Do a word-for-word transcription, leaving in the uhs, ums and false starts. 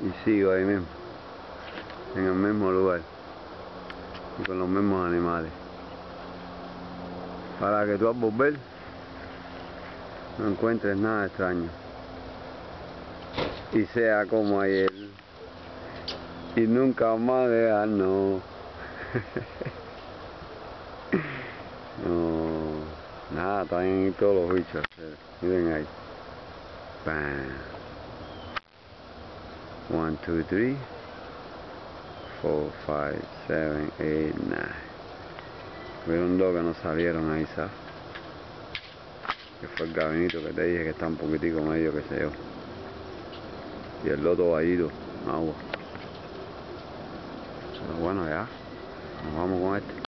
y sigo ahí mismo, en el mismo lugar y con los mismos animales, para que tú al volver no encuentres nada extraño y sea como ayer y nunca más dejarnos. No, nada, están ahí todos los bichos. Miren ahí. Bam. One, two, three, four, five, seven, eight, nine. Hubieron dos que no salieron ahí, ¿sabes? Que fue el gabinito que te dije que está un poquitico medio que se yo. Y el loto vallito, agua. Pero bueno, ya. Nos vamos con este.